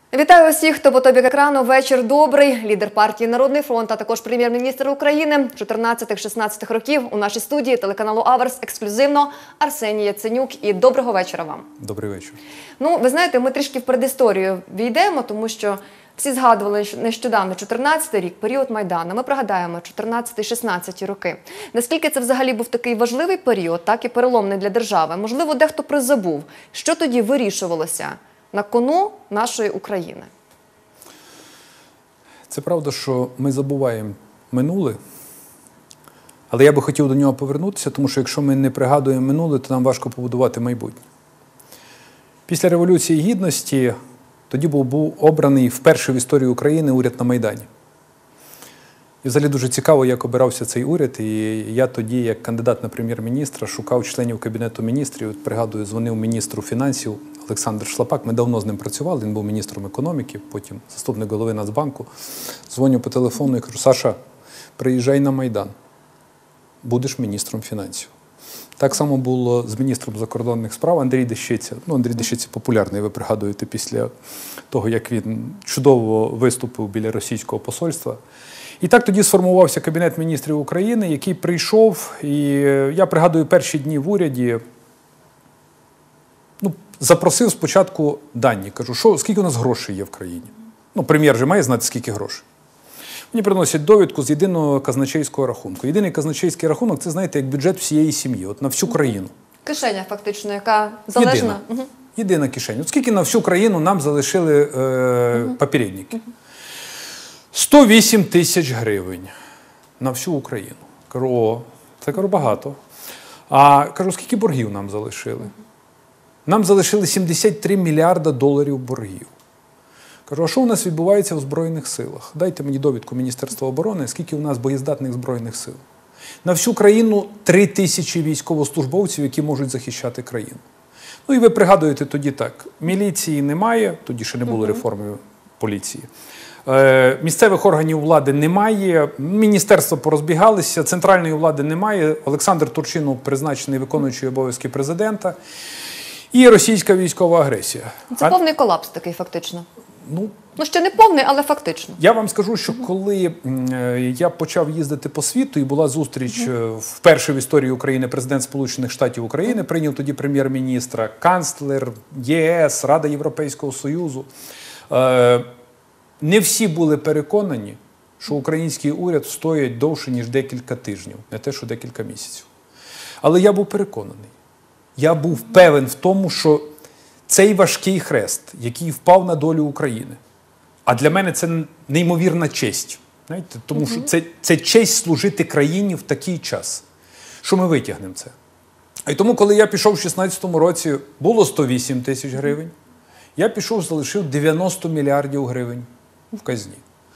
Вітаю усіх, хто по тобі екрану. Вечір добрий. Лідер партії «Народний фронт», а також прем'єр-міністр України 14-16 років у нашій студії телеканалу «Аверс» ексклюзивно Арсеній Яценюк. І доброго вечора вам. Добрий вечір. Ну, ви знаєте, ми трішки в передісторію війдемо, тому що всі згадували нещодавно 14-й рік, період Майдану. Ми пригадаємо 14-16 роки. Наскільки це взагалі був такий важливий період, так і переломний для держави. Можливо, дехто призабув, що тоді вирішувалося на кону нашої України. Це правда, що ми забуваємо минуле, але я би хотів до нього повернутися, тому що якщо ми не пригадуємо минуле, то нам важко побудувати майбутнє. Після Революції Гідності тоді був обраний вперше в історії України уряд на Майдані. І взагалі дуже цікаво, як обирався цей уряд, і я тоді, як кандидат на прем'єр-міністра, шукав членів Кабінету міністрів. От, пригадую, дзвонив міністру фінансів Олександр Шлапак. Ми давно з ним працювали, він був міністром економіки, потім заступник голови Нацбанку. Дзвоню по телефону і кажу: Саша, приїжджай на Майдан, будеш міністром фінансів. Так само було з міністром закордонних справ Андрій Дещиця. Ну, Андрій Дещиця популярний, ви пригадуєте, після того, як він чудово виступив біля російського посольства. І так тоді сформувався Кабінет міністрів України, який прийшов, і я пригадую перші дні в уряді, запросив спочатку дані. Кажу, скільки у нас грошей є в країні? Ну, прем'єр же має знати, скільки грошей. Мені приносять довідку з єдиного казначейського рахунку. Єдиний казначейський рахунок – це, знаєте, як бюджет всієї сім'ї, от на всю країну. Кишеня, фактично, яка залежна. Єдина кишеня. От скільки на всю країну нам залишили попередники? 108 тисяч гривень на всю Україну. Кажу, це багато. А кажу, скільки боргів нам залишили? Нам залишили 73 мільярда доларів боргів. Кажу, а що у нас відбувається в Збройних силах? Дайте мені довідку Міністерства оборони, скільки у нас боєздатних Збройних сил. На всю країну 3 тисячі військовослужбовців, які можуть захищати країну. Ну і ви пригадуєте тоді так, міліції немає, тоді ще не було реформи поліції. Місцевих органів влади немає, міністерства порозбігалися, центральної влади немає. Олександр Турчинов призначений виконуючий обов'язки президента. І російська військова агресія. Це повний колапс такий, фактично. Ну, ще не повний, але фактично. Я вам скажу, що коли я почав їздити по світу, і була зустріч вперше в історії України, президент Сполучених Штатів України, прийняв тоді прем'єр-міністра, канцлер, ЄС, Рада Європейського Союзу. Не всі були переконані, що український уряд стоїть довше, ніж декілька тижнів, не те, що декілька місяців. Але я був переконаний. Я був певен в тому, що цей важкий хрест, який впав на долю України, а для мене це неймовірна честь, знаєте, тому що це честь служити країні в такий час, що ми витягнемо це. І тому, коли я пішов в 2016 році, було 108 тисяч гривень, я пішов, залишив 90 мільярдів гривень в казні.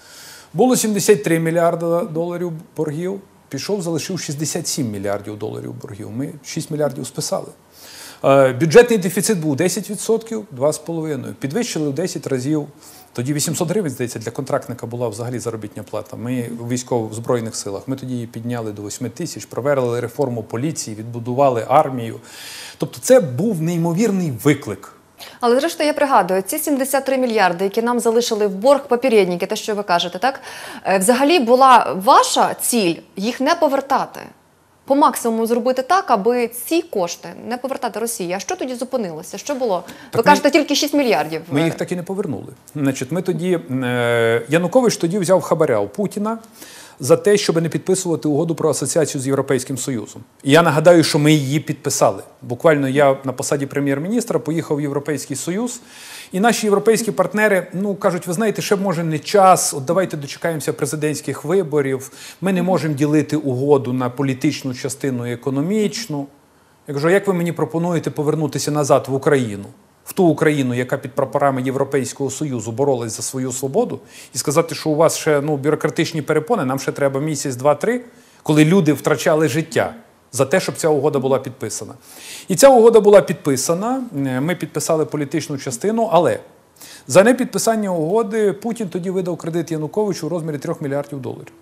Було 73 мільярда доларів боргів, пішов, залишив 67 мільярдів доларів боргів. Ми 6 мільярдів списали. Бюджетний дефіцит був 10%, 2,5%. Підвищили в 10 разів. Тоді 800 гривень, здається, для контрактника була взагалі заробітня плата. Ми в військових Збройних силах. Ми тоді її підняли до 8 тисяч, провели реформу поліції, відбудували армію. Тобто це був неймовірний виклик. Але зрештою, я пригадую, ці 73 мільярди, які нам залишили в борг попередники, те, що ви кажете, так? Взагалі була ваша ціль їх не повертати. По максимуму зробити так, аби ці кошти не повертати Росії. А що тоді зупинилося? Що було? Ви кажете, тільки 6 мільярдів. Ми їх так і не повернули. Значить, ми тоді, Янукович тоді взяв хабаря у Путіна за те, щоб не підписувати угоду про асоціацію з Європейським Союзом. І я нагадаю, що ми її підписали. Буквально я на посаді прем'єр-міністра поїхав в Європейський Союз, і наші європейські партнери, кажуть, ви знаєте, ще може не час, от давайте дочекаємося президентських виборів, ми не можемо ділити угоду на політичну частину і економічну. Я кажу, як ви мені пропонуєте повернутися назад в Україну? В ту Україну, яка під прапорами Європейського Союзу боролась за свою свободу, і сказати, що у вас ще бюрократичні перепони, нам ще треба місяць, два, три, коли люди втрачали життя за те, щоб ця угода була підписана. І ця угода була підписана, ми підписали політичну частину, але за непідписання угоди Путін тоді видав кредит Януковичу у розмірі 3 мільярдів доларів.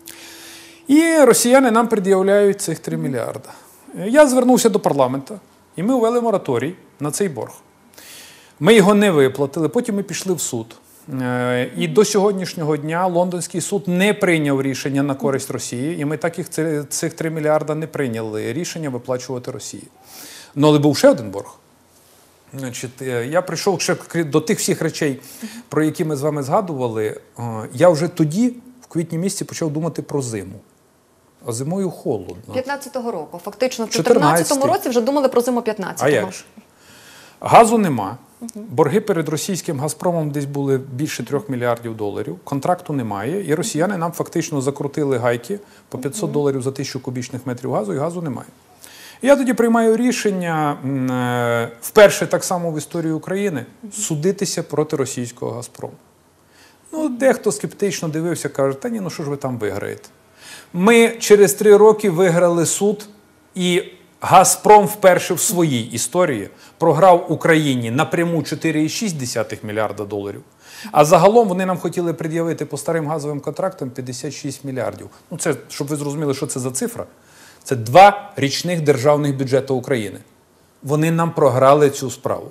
І росіяни нам пред'являють цих 3 мільярда. Я звернувся до парламенту, і ми ввели мораторій на цей борг. Ми його не виплатили, потім ми пішли в суд. І до сьогоднішнього дня Лондонський суд не прийняв рішення на користь Росії, і ми так їх цих 3 мільярда не прийняли рішення виплачувати Росії. Ну, але був ще один борг. Значить, я прийшов ще до тих всіх речей, про які ми з вами згадували. Я вже тоді, в квітні місяці, почав думати про зиму. А зимою холодно. 15-го року. Фактично, в 14-му році вже думали про зиму 15-го. А як ж? Газу нема. Борги перед російським «Газпромом» десь були більше 3 мільярдів доларів. Контракту немає. І росіяни нам фактично закрутили гайки по 500 доларів за 1000 кубічних метрів газу, і газу немає. І я тоді приймаю рішення, вперше так само в історії України, судитися проти російського «Газпрому». Ну, дехто скептично дивився, каже, та ні, ну що ж ви там виграєте? Ми через 3 роки виграли суд, і «Газпром» вперше в своїй історії програв Україні напряму 4,6 мільярда доларів. А загалом вони нам хотіли пред'явити по старим газовим контрактам 56 мільярдів. Ну це, щоб ви зрозуміли, що це за цифра. Це 2 річних державних бюджету України. Вони нам програли цю справу.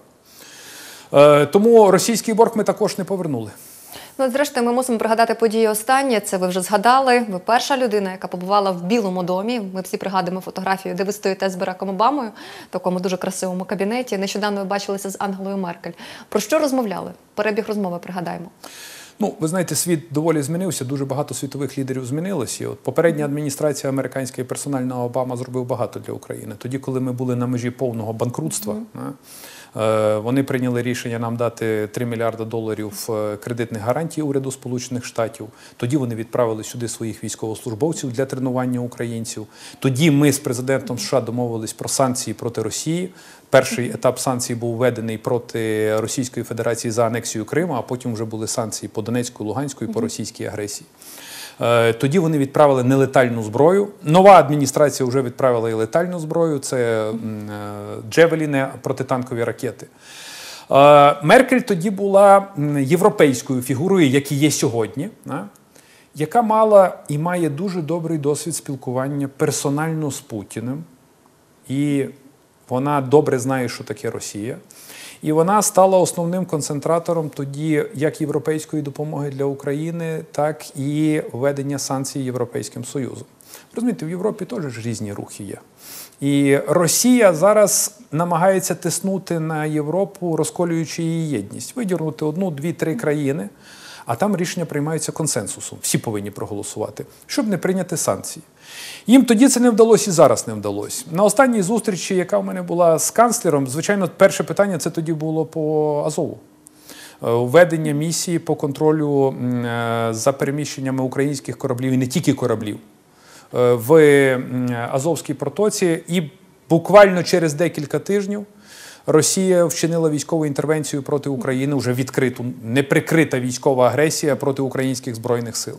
Тому російський борг ми також не повернули. Ну, зрештою, ми мусимо пригадати події останні. Це ви вже згадали. Ви перша людина, яка побувала в Білому домі. Ми всі пригадуємо фотографію, де ви стоїте з Бараком Обамою, в такому дуже красивому кабінеті. Нещодавно ви бачилися з Ангелою Меркель. Про що розмовляли? Перебіг розмови пригадаємо. Ну, ви знаєте, світ доволі змінився, дуже багато світових лідерів змінилося. І от попередня адміністрація американська і персонально Обама зробив багато для України. Тоді, коли ми були на межі повного банкрутства, вони прийняли рішення нам дати 3 мільярда доларів кредитних гарантій уряду Сполучених Штатів. Тоді вони відправили сюди своїх військовослужбовців для тренування українців. Тоді ми з президентом США домовились про санкції проти Росії. Перший етап санкцій був введений проти Російської Федерації за анексію Криму, а потім вже були санкції по Донецьку, Луганську і по російській агресії. Тоді вони відправили нелетальну зброю. Нова адміністрація вже відправила і летальну зброю. Це «Джевеліни», протитанкові ракети. Меркель тоді була європейською фігурою, як і є сьогодні, яка мала і має дуже добрий досвід спілкування персонально з Путіним. І вона добре знає, що таке Росія. І вона стала основним концентратором тоді як європейської допомоги для України, так і введення санкцій Європейським Союзом. Розумієте, в Європі теж ж різні рухи є. І Росія зараз намагається тиснути на Європу, розколюючи її єдність. Видірнути 1, 2, 3 країни, а там рішення приймаються консенсусом. Всі повинні проголосувати, щоб не прийняти санкції. Їм тоді це не вдалося і зараз не вдалося. На останній зустрічі, яка в мене була з канцлером, звичайно, перше питання це тоді було по Азову. Введення місії по контролю за переміщеннями українських кораблів, і не тільки кораблів, в Азовській протоці. І буквально через декілька тижнів Росія вчинила військову інтервенцію проти України, вже відкриту, неприкрита військова агресія проти українських збройних сил.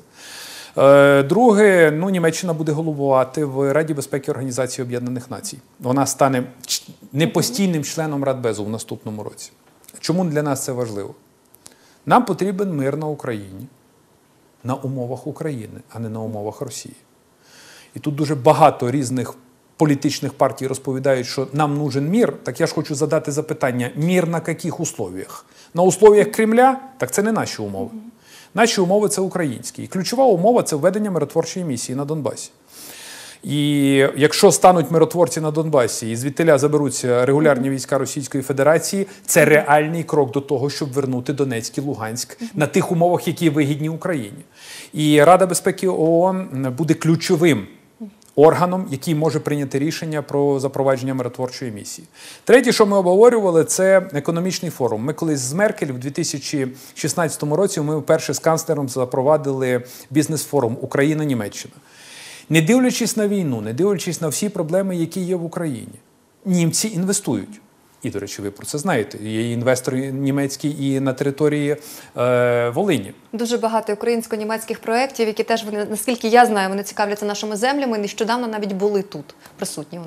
Друге, Німеччина буде головувати в Раді безпеки Організації Об'єднаних Націй. Вона стане непостійним членом Радбезу в наступному році. Чому для нас це важливо? Нам потрібен мир на Україні, на умовах України, а не на умовах Росії. І тут дуже багато різних політичних партій розповідають, що нам нужен мір. Так я ж хочу задати запитання, мір на яких условіях? На условіях Кремля? Так це не наші умови. Наші умови – це українські. І ключова умова – це введення миротворчої місії на Донбасі. І якщо стануть миротворці на Донбасі і звідтиля заберуться регулярні війська Російської Федерації, це реальний крок до того, щоб вернути Донецьк і Луганськ на тих умовах, які вигідні Україні. І Рада безпеки ООН буде ключовим органом, який може прийняти рішення про запровадження миротворчої місії. Третє, що ми обговорювали, це економічний форум. Ми колись з Меркель в 2016 році ми вперше з канцлером запровадили бізнес-форум «Україна-Німеччина». Не дивлячись на війну, не дивлячись на всі проблеми, які є в Україні, німці інвестують. І, до речі, ви про це знаєте. Є інвестори німецькі і на території Волині. Дуже багато українсько-німецьких проєктів, які теж, наскільки я знаю, вони цікавляться нашими землями. Нещодавно навіть були тут, присутні у нас.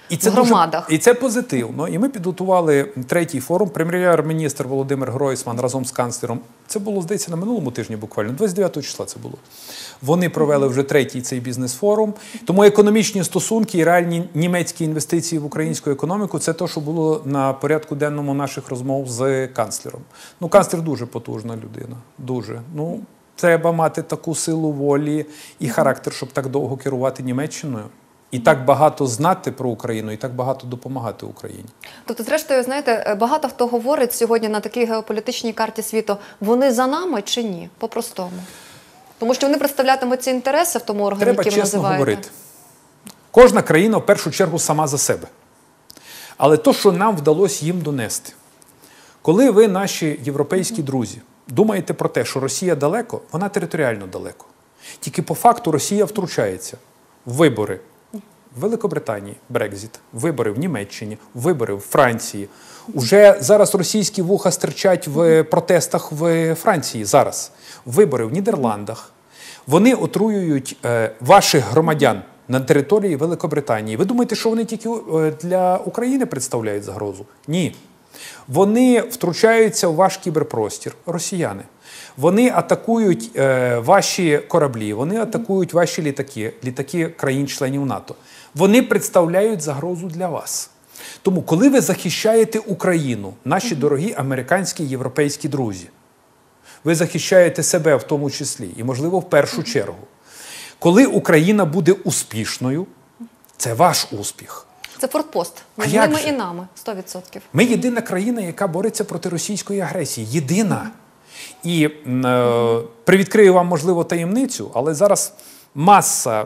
І в громадах. І це позитивно. І ми підготували третій форум. Прем'єр-міністр Володимир Гройсман разом з канцлером. Це було, здається, на минулому тижні буквально, 29 числа це було. Вони провели вже третій цей бізнес-форум. Тому економічні стосунки і реальні німецькі інвестиції в українську економіку – це те, що було на порядку денному наших розмов з канцлером. Ну, канцлер дуже потужна людина. Дуже. Ну, треба мати таку силу волі і характер, щоб так довго керувати Німеччиною. І так багато знати про Україну, і так багато допомагати Україні. Тобто, зрештою, знаєте, багато хто говорить сьогодні на такій геополітичній карті світу, вони за нами чи ні? По-простому. Тому що вони представлятимуть ці інтереси в тому органі, Треба який ви чесно називаєте. говорити. Кожна країна, в першу чергу, сама за себе. Але то, що нам вдалося їм донести. Коли ви, наші європейські друзі, думаєте про те, що Росія далеко, вона територіально далеко. Тільки по факту Росія втручається в вибори в Великобританії, Брекзит, вибори в Німеччині, вибори в Франції. Уже зараз російські вуха стирчать в протестах в Франції зараз. Вибори в Нідерландах. Вони отруюють ваших громадян на території Великобританії. Ви думаєте, що вони тільки для України представляють загрозу? Ні. Вони втручаються в ваш кіберпростір, росіяни. Вони атакують ваші кораблі, вони атакують ваші літаки країн-членів НАТО. Вони представляють загрозу для вас. Тому, коли ви захищаєте Україну, наші дорогі американські і європейські друзі, ви захищаєте себе в тому числі, і, можливо, в першу чергу. Коли Україна буде успішною, це ваш успіх. Це фортпост. Між як ними же? і нами. 100%. Ми єдина країна, яка бореться проти російської агресії. Єдина. І привідкрию вам, можливо, таємницю, але зараз маса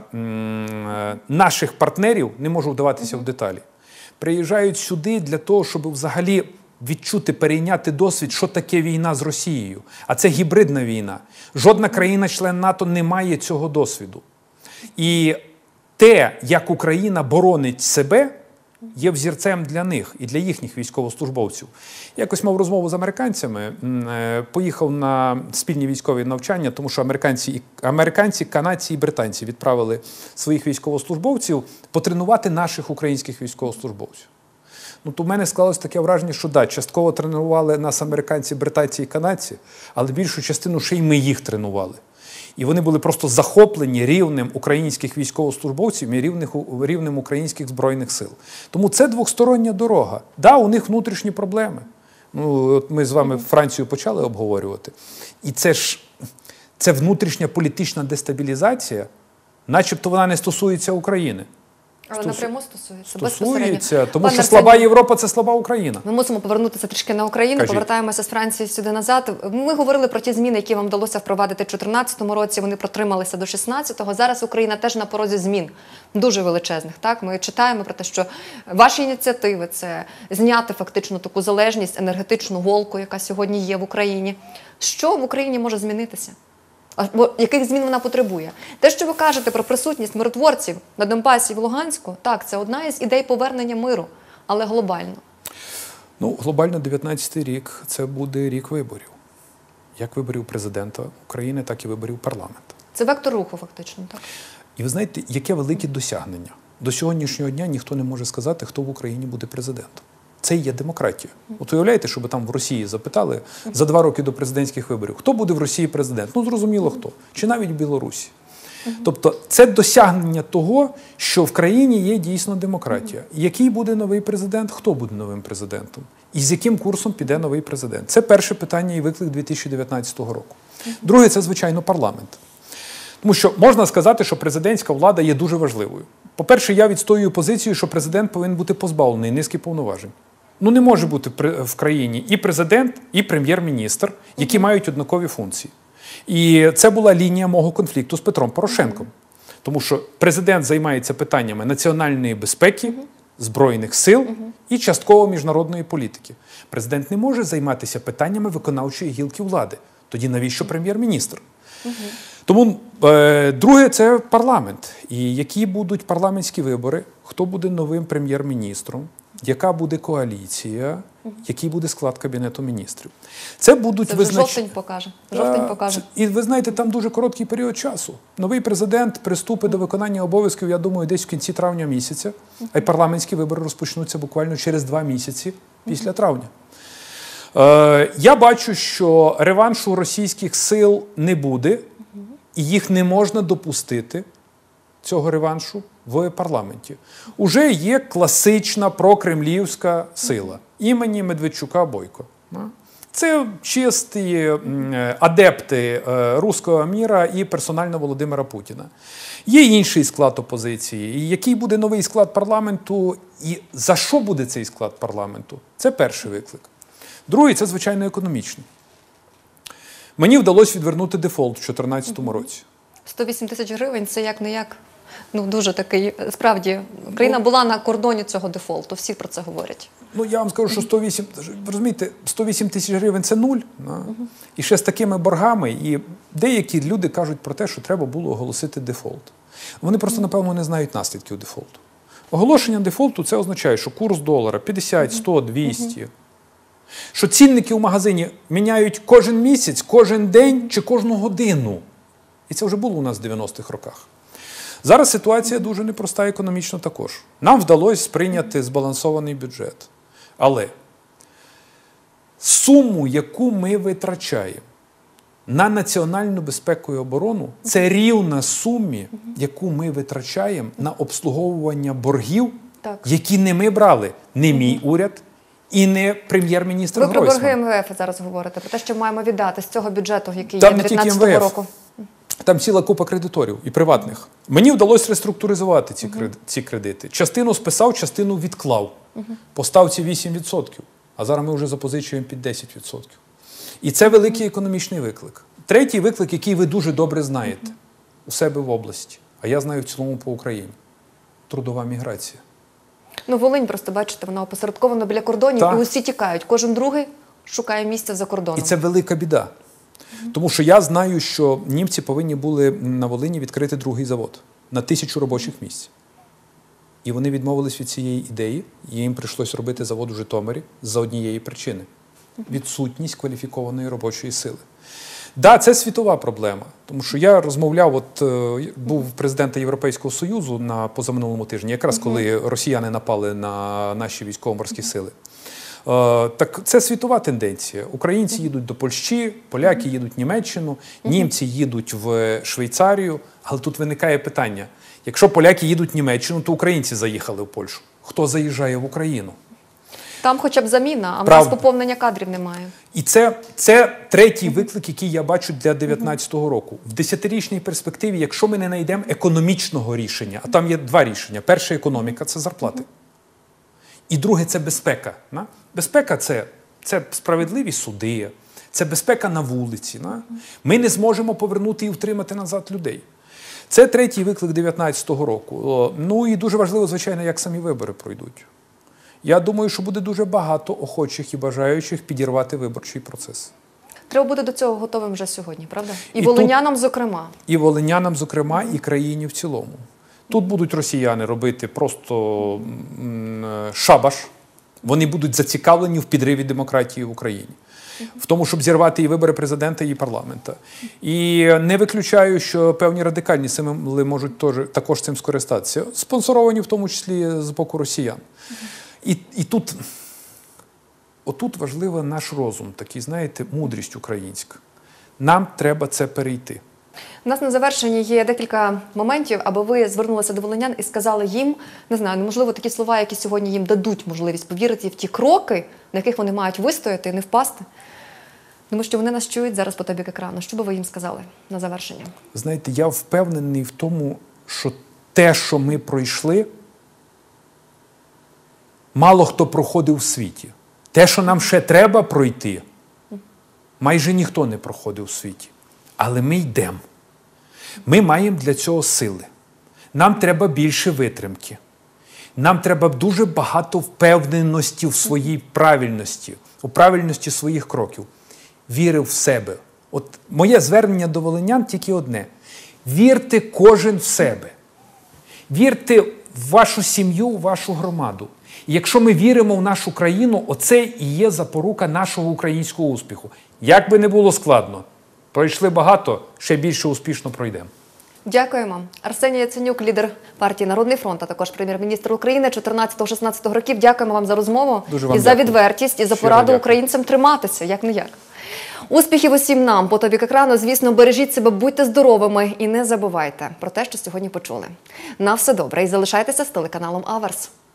наших партнерів, не можу вдаватися в деталі, приїжджають сюди для того, щоб взагалі відчути, перейняти досвід, що таке війна з Росією. А це гібридна війна. Жодна країна-член НАТО не має цього досвіду. І те, як Україна боронить себе, є взірцем для них і для їхніх військовослужбовців. Якось мав розмову з американцями, поїхав на спільні військові навчання, тому що американці, канадці і британці відправили своїх військовослужбовців потренувати наших українських військовослужбовців. Ну, то в мене склалось таке враження, що да, частково тренували нас американці, британці і канадці, але більшу частину ще й ми їх тренували. І вони були просто захоплені рівнем українських військовослужбовців і рівнем українських Збройних сил. Тому це двостороння дорога. Да, у них внутрішні проблеми. Ну, от ми з вами Францію почали обговорювати. І це внутрішня політична дестабілізація, начебто вона не стосується України. Але напряму стосується. Стосується, тому що слаба Європа – це слаба Україна. Ми мусимо повернутися трішки на Україну, Кажіть. повертаємося з Франції сюди назад. Ми говорили про ті зміни, які вам вдалося впровадити в 2014 році, вони протрималися до 2016-го. Зараз Україна теж на порозі змін, дуже величезних. Так? Ми читаємо про те, що ваші ініціативи – це зняти фактично таку залежність, енергетичну голку, яка сьогодні є в Україні. Що в Україні може змінитися? Або яких змін вона потребує? Те, що ви кажете про присутність миротворців на Донбасі і в Луганську, так, це одна із ідей повернення миру, але глобально. Ну, глобально 19-й рік – це буде рік виборів. Як виборів президента України, так і виборів парламенту. Це вектор руху фактично, так? І ви знаєте, яке велике досягнення? До сьогоднішнього дня ніхто не може сказати, хто в Україні буде президентом. Це і є демократія. От уявляєте, щоб там в Росії запитали за 2 роки до президентських виборів, хто буде в Росії президент? Ну, зрозуміло хто. Чи навіть в Білорусі. Тобто це досягнення того, що в країні є дійсно демократія. Який буде новий президент, хто буде новим президентом? І з яким курсом піде новий президент? Це перше питання і виклик 2019 року. Друге – це, звичайно, парламент. Тому що можна сказати, що президентська влада є дуже важливою. По-перше, я відстоюю позицію, що президент повинен бути позбавлений низки повноважень. Ну, не може бути в країні і президент, і прем'єр-міністр, які мають однакові функції. І це була лінія мого конфлікту з Петром Порошенком. Тому що президент займається питаннями національної безпеки, Збройних сил і частково міжнародної політики. Президент не може займатися питаннями виконавчої гілки влади. Тоді навіщо прем'єр-міністр? Тому друге – це парламент. І які будуть парламентські вибори, хто буде новим прем'єр-міністром, яка буде коаліція, який буде склад Кабінету міністрів. Це будуть Це вже жовтень покаже. Жовтень покаже. І ви знаєте, там дуже короткий період часу. Новий президент приступить до виконання обов'язків, я думаю, десь в кінці травня місяця, а й парламентські вибори розпочнуться буквально через 2 місяці після травня. Я бачу, що реваншу російських сил не буде, і їх не можна допустити, цього реваншу, в парламенті. Уже є класична прокремлівська сила імені Медведчука-Бойко. Це чисті адепти руського міра і персонально Володимира Путіна. Є інший склад опозиції. І який буде новий склад парламенту, і за що буде цей склад парламенту? Це перший виклик. Другий – це, звичайно, економічний. Мені вдалося відвернути дефолт у 2014 році. 108 тисяч гривень – це як-не-як. Дуже такий, справді, Україна була на кордоні цього дефолту, всі про це говорять. Я вам скажу, що 108 тисяч гривень – це нуль. І ще з такими боргами, і деякі люди кажуть про те, що треба було оголосити дефолт. Вони просто, напевно, не знають наслідків дефолту. Оголошення дефолту – це означає, що курс долара 50, 100, 200. Що цінники у магазині міняють кожен місяць, кожен день чи кожну годину. І це вже було у нас в 90-х роках. Зараз ситуація дуже непроста економічно також. Нам вдалося прийняти збалансований бюджет. Але суму, яку ми витрачаємо на національну безпеку і оборону, це рівна сумі, яку ми витрачаємо на обслуговування боргів, які не ми брали, не мій уряд, і не прем'єр-міністр Гройсман. Ви про борги МВФ зараз говорите, про те, що маємо віддати з цього бюджету, який є 2019 року. Там ціла купа кредиторів і приватних. Мені вдалося реструктуризувати ці кредити. Частину списав, частину відклав. По ставці 8%. А зараз ми вже запозичуємо під 10%. І це великий економічний виклик. Третій виклик, який ви дуже добре знаєте у себе в області, а я знаю в цілому по Україні – трудова міграція. Волинь, просто бачите, вона опосередкована біля кордонів, і усі тікають. Кожен другий шукає місця за кордоном. І це велика біда. Тому що я знаю, що німці повинні були на Волині відкрити другий завод на 1000 робочих місць. І вони відмовились від цієї ідеї, і їм прийшлося робити завод у Житомирі за однієї причини – відсутність кваліфікованої робочої сили. Так, це світова проблема, тому що я розмовляв, був президента Європейського Союзу на позаминулому тижні, якраз коли росіяни напали на наші військово-морські сили. Так це світова тенденція. Українці їдуть до Польщі, поляки їдуть в Німеччину, німці їдуть в Швейцарію. Але тут виникає питання. Якщо поляки їдуть в Німеччину, то українці заїхали в Польщу. Хто заїжджає в Україну? Там хоча б заміна, а в нас поповнення кадрів немає. І це третій виклик, який я бачу для 2019 року. В 10-річній перспективі, якщо ми не знайдемо економічного рішення, а там є 2 рішення. Перше – економіка – це зарплати. І друге – це безпека. Безпека – це справедливі суди, це безпека на вулиці. Ми не зможемо повернути і втримати назад людей. Це третій виклик 2019 року. І дуже важливо, звичайно, як самі вибори пройдуть. Я думаю, що буде дуже багато охочих і бажаючих підірвати виборчий процес. Треба бути до цього готовим вже сьогодні, правда? І волинянам, зокрема. І волинянам, зокрема, і країні в цілому. Тут будуть росіяни робити просто шабаш. Вони будуть зацікавлені в підриві демократії в Україні. В тому, щоб зірвати і вибори президента, і парламента. І не виключаю, що певні радикальні сили можуть також цим скористатися. Спонсоровані в тому числі з боку росіян. І отут важливий наш розум, такий, знаєте, мудрість українська. Нам треба це перейти. У нас на завершенні є декілька моментів, аби ви звернулися до волинян і сказали їм, не знаю, можливо, такі слова, які сьогодні їм дадуть можливість повірити в ті кроки, на яких вони мають вистояти і не впасти. Тому що вони нас чують зараз по тобі екрану. Що би ви їм сказали на завершення? Знаєте, я впевнений в тому, що те, що ми пройшли, мало хто проходив у світі. Те, що нам ще треба пройти, майже ніхто не проходив у світі. Але ми йдемо. Ми маємо для цього сили. Нам треба більше витримки. Нам треба дуже багато впевненості в своїй правильності, у правильності своїх кроків. Віри в себе. От моє звернення до волинян тільки одне. Вірте кожен в себе. Вірте в вашу сім'ю, в вашу громаду. І якщо ми віримо в нашу країну, оце і є запорука нашого українського успіху. Як би не було складно, пройшли багато, ще більше успішно пройдемо. Дякуємо. Арсеній Яценюк, лідер партії «Народний фронт», а також прем'єр-міністр України 14-16 років. Дякуємо вам за розмову Дуже вам і за дякую. відвертість, і за Щиро пораду дякую. українцям триматися, як-не-як. Успіхів усім нам. По тобі екрану, звісно, бережіть себе, будьте здоровими і не забувайте про те, що сьогодні почули. На все добре і залишайтеся з телеканалом Аверс.